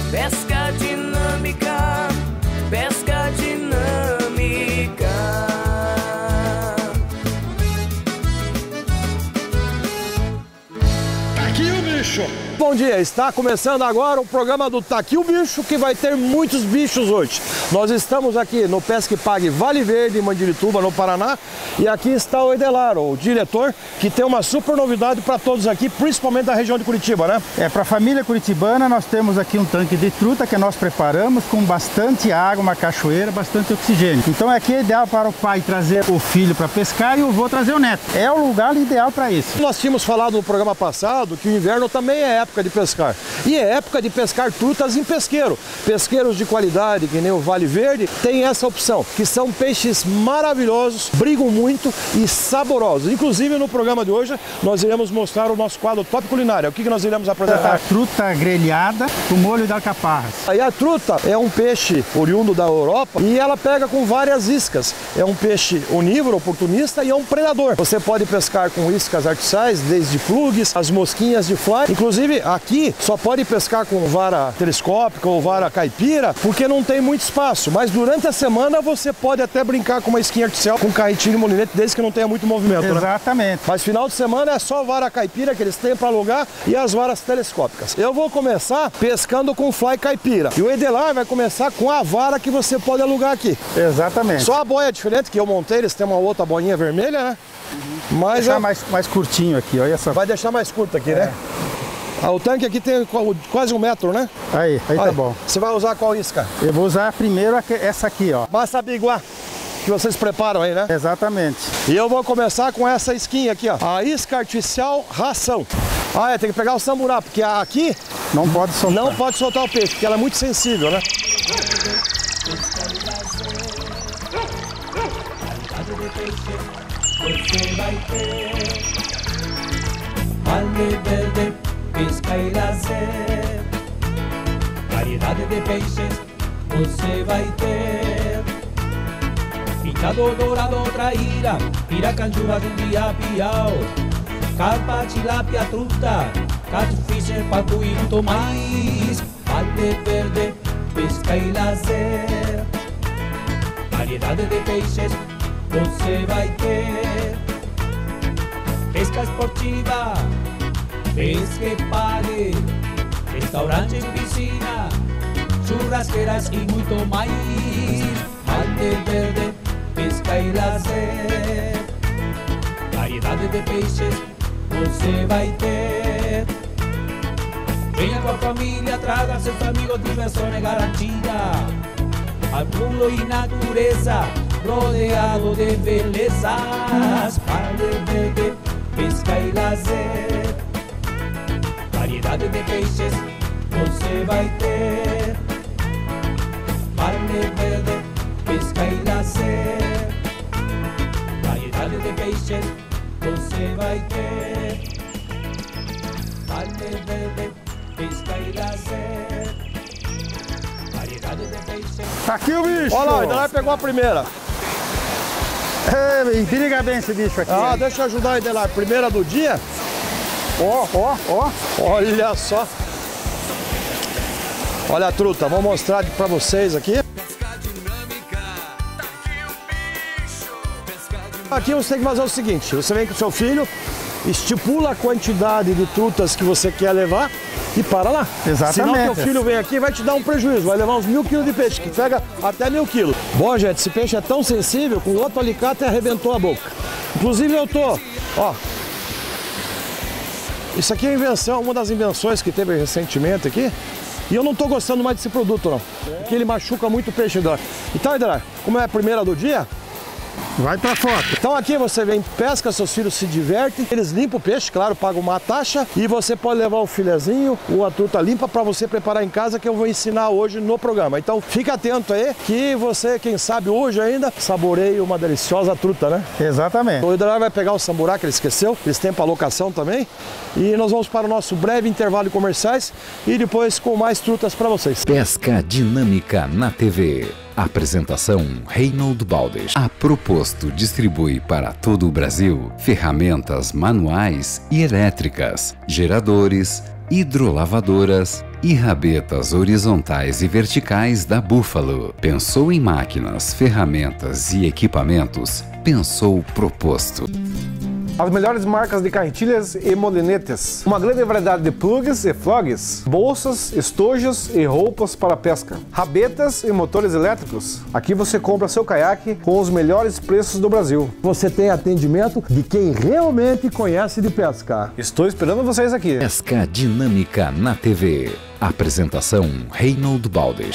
Pesca dinâmica, pesca dinâmica. Aqui o bicho! Bom dia, está começando agora o programa do Tá Aqui o Bicho, que vai ter muitos bichos hoje. Nós estamos aqui no Pesca e Pague Vale Verde, em Mandirituba, no Paraná, e aqui está o Edelar, o diretor, que tem uma super novidade para todos aqui, principalmente da região de Curitiba, né? Para a família curitibana, nós temos aqui um tanque de truta que nós preparamos com bastante água, uma cachoeira, bastante oxigênio. Então aqui é ideal para o pai trazer o filho para pescar e o avô trazer o neto. É o lugar ideal para isso. Nós tínhamos falado no programa passado que o inverno também é época de pescar. E é época de pescar trutas em pesqueiro. Pesqueiros de qualidade, que nem o Vale Verde, tem essa opção, que são peixes maravilhosos, brigam muito e saborosos. Inclusive no programa de hoje nós iremos mostrar o nosso quadro Top Culinária. O que nós iremos apresentar? A truta grelhada com molho de alcaparras. Aí a truta é um peixe oriundo da Europa e ela pega com várias iscas. É um peixe onívoro, oportunista e é um predador. Você pode pescar com iscas artificiais, desde plugs, as mosquinhas de fly. Inclusive aqui só pode pescar com vara telescópica ou vara caipira, porque não tem muito espaço. Mas durante a semana você pode até brincar com uma isquinha artificial, com carretilho e molinete, desde que não tenha muito movimento. Exatamente. Né? Mas final de semana é só vara caipira que eles têm para alugar e as varas telescópicas. Eu vou começar pescando com fly caipira. E o Edelar vai começar com a vara que você pode alugar aqui. Exatamente. Só a boia é diferente, que eu montei, eles têm uma outra boinha vermelha, né? Mas deixar mais curtinho aqui, olha só. Vai deixar mais curto aqui, né? Ah, o tanque aqui tem quase 1 metro, né? Aí tá bom. Você vai usar qual isca? Eu vou usar primeiro essa aqui, ó. Massa biguá, que vocês preparam aí, né? Exatamente. E eu vou começar com essa isquinha aqui, ó. A isca artificial ração. Ah, tem que pegar o samburá, porque aqui não pode soltar. Não pode soltar o peixe, porque ela é muito sensível, né? Vale verde, pesca e lazer. Variedade de peixes você vai ter. Picado, dourado, traíra, piracanjuba, jumbiá, piau, carpa, tilápia, truta, catfish, pacu e muito mais. Vale verde, pesca e lazer. Variedade de peixes você vai ter. Pesca esportiva, pesca e pague, restaurante e piscina, churrasqueiras e muito mais. Vale verde, pesca e lazer. Variedade de peixes você vai ter. Venha com a família, traga seus amigos, diversão é garantida. Al mundo e natureza, rodeado de belezas. Vale verde, pesca e lazer. Variedade de peixes você vai ter. Vale verde, pesca e lazer. Variedade de peixes você vai ter. Vale verde, pesca e lazer. Variedade de peixes. Tá aqui o bicho! Olha lá, o Edelar pegou a primeira. Periga bem esse bicho aqui. Ah, deixa eu ajudar o Edelar. Primeira do dia. Ó. Olha só. Olha a truta, vou mostrar pra vocês aqui. Aqui você tem que fazer o seguinte, você vem com o seu filho, estipula a quantidade de trutas que você quer levar e para lá. Exatamente. Senão teu filho vem aqui e vai te dar um prejuízo, vai levar uns 1000 quilos de peixe, que pega até 1000 quilos. Bom, gente, esse peixe é tão sensível, com outro alicate arrebentou a boca. Inclusive eu tô, ó, isso aqui é invenção, uma das invenções que teve recentemente aqui. E eu não tô gostando mais desse produto, não. Porque ele machuca muito o peixe. Então, Edelar, como é a primeira do dia, vai pra foto. Então aqui você vem, pesca, seus filhos se divertem, eles limpam o peixe, claro, pagam uma taxa e você pode levar o filezinho ou a truta limpa para você preparar em casa, que eu vou ensinar hoje no programa. Então fica atento aí que você, quem sabe hoje ainda, saboreie uma deliciosa truta, né? Exatamente. O Edelar vai pegar o samburá que ele esqueceu, eles têm para locação também. E nós vamos para o nosso breve intervalo de comerciais e depois com mais trutas para vocês. Pesca dinâmica na TV. Apresentação Reinaldo Baldes. A Proposto distribui para todo o Brasil ferramentas manuais e elétricas, geradores, hidrolavadoras, e rabetas horizontais e verticais da Buffalo. Pensou em máquinas, ferramentas e equipamentos? Pensou Proposto. As melhores marcas de carretilhas e molinetes. Uma grande variedade de plugs e flogs, bolsas, estojos e roupas para pesca. Rabetas e motores elétricos. Aqui você compra seu caiaque com os melhores preços do Brasil. Você tem atendimento de quem realmente conhece de pesca. Estou esperando vocês aqui. Pesca Dinâmica na TV. Apresentação Reinhold Baldes.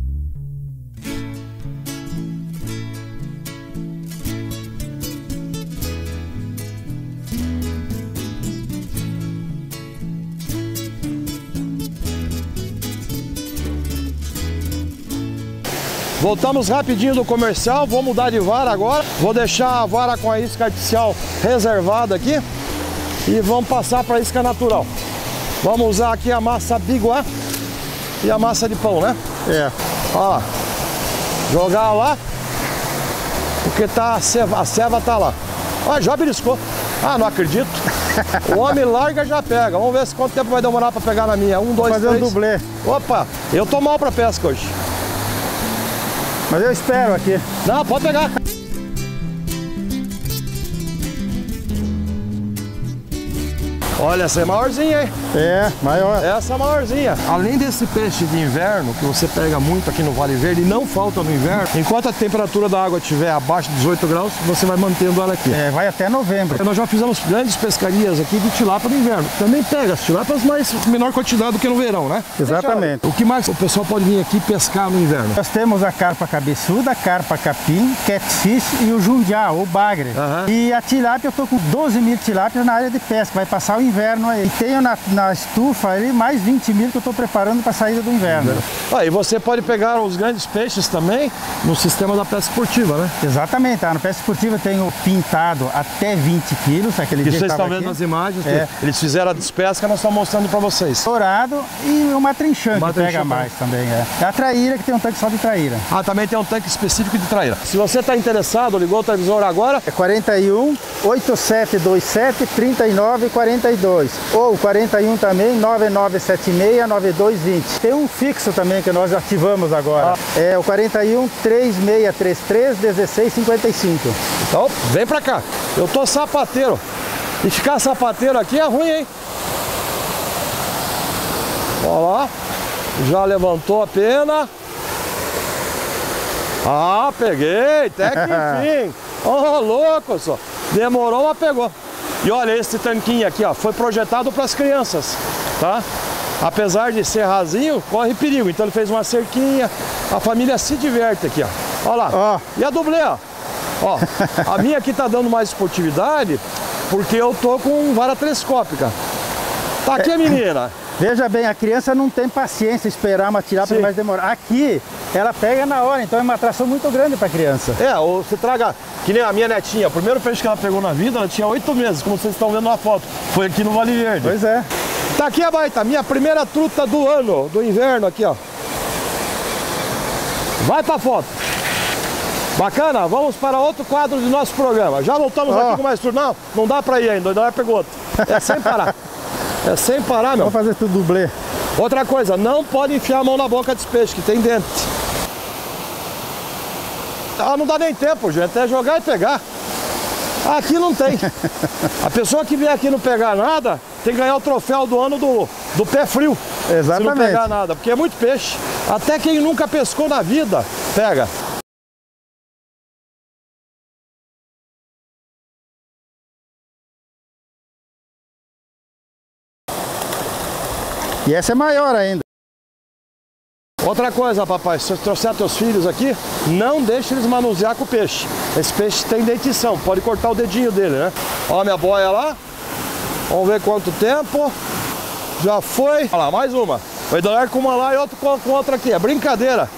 Voltamos rapidinho do comercial, vou mudar de vara agora. Vou deixar a vara com a isca artificial reservada aqui e vamos passar para a isca natural. Vamos usar aqui a massa biguá e a massa de pão, né? É. Ó, jogar lá, porque tá a ceva tá lá. Ó, já beliscou. Ah, não acredito. O homem larga já pega. Vamos ver se quanto tempo vai demorar para pegar na minha. 1, 2, 3. Fazer um dublê. Opa, eu tô mal para pesca hoje. Mas eu espero aqui. Não, pode pegar. Olha, essa é maiorzinha, hein? É, maior. Essa é maiorzinha. Além desse peixe de inverno, que você pega muito aqui no Vale Verde, e não falta no inverno, enquanto a temperatura da água estiver abaixo de 18 graus, você vai mantendo ela aqui. É, vai até novembro. Nós já fizemos grandes pescarias aqui de tilápia no inverno. Também pega as tilápias, mas menor quantidade do que no verão, né? Exatamente. O que mais o pessoal pode vir aqui pescar no inverno? Nós temos a carpa cabeçuda, a carpa capim, catfish e o jundiá, ou bagre. E a tilápia, eu tô com 12 mil tilápias na área de pesca, vai passar o inverno aí. E tenho na estufa ali mais 20 mil que eu tô preparando para a saída do inverno. E você pode pegar os grandes peixes também no sistema da pesca esportiva, né? Exatamente, no pesca esportiva tem o pintado até 20 quilos, aquele que dia vocês que estão vendo aqui. nas imagens, eles fizeram a despesca, nós estamos mostrando para vocês. Dourado e uma trinchã que pega mais também, É a traíra, que tem um tanque só de traíra. Ah, também tem um tanque específico de traíra. Se você está interessado, ligou o televisor agora. É 41 8727 3942 ou 41 também 9976 9220. Tem um fixo também que nós ativamos agora. É o 41 3633 1655. Então, vem pra cá. Eu tô sapateiro. E ficar sapateiro aqui é ruim, hein? Ó lá. Já levantou a pena. Ah, peguei. Até que enfim. Ô, louco só. Demorou, mas pegou. E olha, esse tanquinho aqui, ó, foi projetado para as crianças, tá? Apesar de ser rasinho, corre perigo. Então ele fez uma cerquinha. A família se diverte aqui, ó. Olha lá. E a dublê, ó. Ó, a minha aqui tá dando mais esportividade porque eu tô com vara telescópica. Tá aqui a menina. Veja bem, a criança não tem paciência esperar uma tilápia mais demorar. Aqui, ela pega na hora, então é uma atração muito grande para a criança. Ou você traga, que nem a minha netinha, o primeiro peixe que ela pegou na vida, ela tinha 8 meses, como vocês estão vendo na foto. Foi aqui no Vale Verde. Pois é. Tá aqui a baita, minha primeira truta do ano, do inverno aqui, ó. Vai pra foto. Bacana, vamos para outro quadro do nosso programa. Já voltamos aqui com mais truta. Não dá pra ir ainda, ainda pegou outro. É sem parar. É sem parar, meu. Vamos fazer tudo dublê. Outra coisa, não pode enfiar a mão na boca desse peixe, que tem dente. Não dá nem tempo, gente, é jogar e pegar. Aqui não tem. A pessoa que vier aqui não pegar nada, tem que ganhar o troféu do ano do pé frio. Exatamente. Se não pegar nada, porque é muito peixe. Até quem nunca pescou na vida, pega. E essa é maior ainda. Outra coisa, papai, se você trouxer teus filhos aqui, não deixe eles manusear com o peixe. Esse peixe tem dentição, pode cortar o dedinho dele, né? Ó a minha boia lá. Vamos ver quanto tempo. Já foi. Olha lá, mais uma. Vai dar com uma lá e outro com outra aqui. É brincadeira.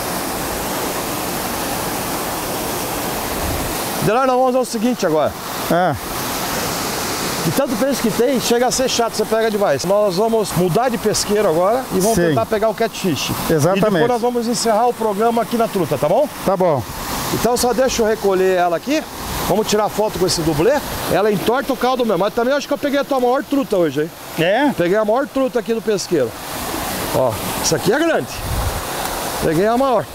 Delar, nós vamos fazer o seguinte agora. De tanto peixe que tem, chega a ser chato, você pega demais. Nós vamos mudar de pesqueiro agora e vamos tentar pegar o catfish. Exatamente. E depois nós vamos encerrar o programa aqui na truta, tá bom? Tá bom. Então só deixa eu recolher ela aqui. Vamos tirar foto com esse dublê. Ela entorta o caldo mesmo. Mas também acho que eu peguei a tua maior truta hoje, hein? É? Peguei a maior truta aqui do pesqueiro. Ó, isso aqui é grande. Peguei a maior.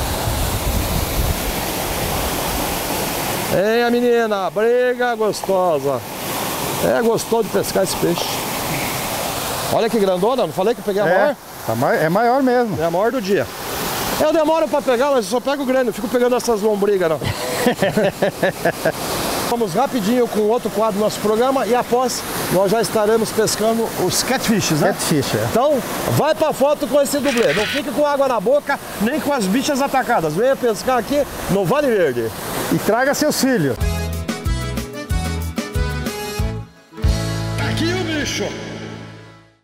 Hein, a menina, briga gostosa. É gostoso de pescar esse peixe. Olha que grandona, não falei que eu peguei a maior? É maior mesmo. É a maior do dia. Eu demoro pra pegar, mas eu só pego grande, não fico pegando essas lombrigas não. Vamos rapidinho com outro quadro do nosso programa e após nós já estaremos pescando os catfishes, né? Catfish, é. Então, vai pra foto com esse dublê. Não fique com água na boca, nem com as bichas atacadas. Venha pescar aqui no Vale Verde. E traga seus filhos. Aqui o bicho.